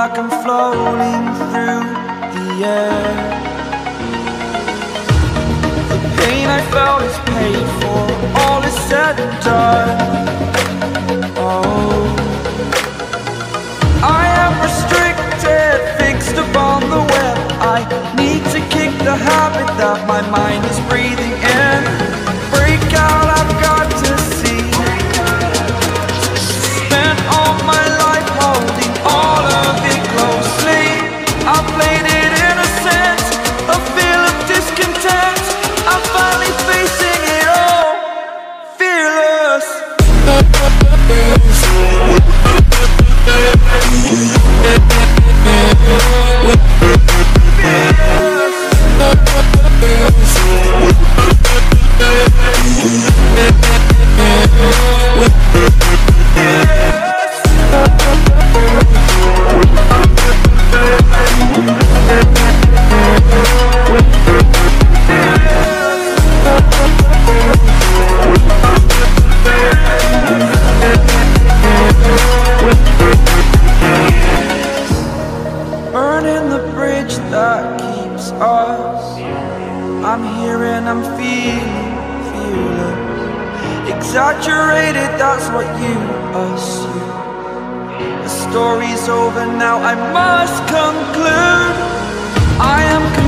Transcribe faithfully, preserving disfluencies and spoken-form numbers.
like I'm floating through the air. The pain I felt is paid for, all is said and done. Oh, I am restricted, fixed upon the web. I need to kick the habit that my mind is breathing in. Break out, I've got to see. Spent all my life holding all of it closely. I played it innocent, a feel of discontent. I'm finally facing it all, fearless. Burning the bridge that keeps us. I'm here and I'm feeling fearless. Exaggerated, that's what you assume. The story's over now, I must conclude. I am